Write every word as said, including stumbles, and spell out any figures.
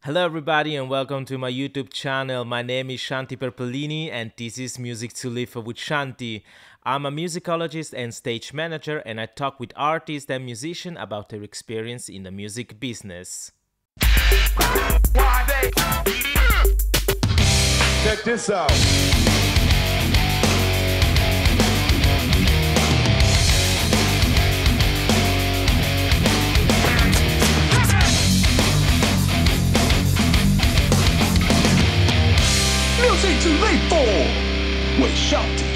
Hello everybody and welcome to my YouTube channel. My name is Shanti Perpellini and this is Music to Live with Shanti. I'm a musicologist and stage manager and I talk with artists and musicians about their experience in the music business. Check this out. Music to live for with Shanti.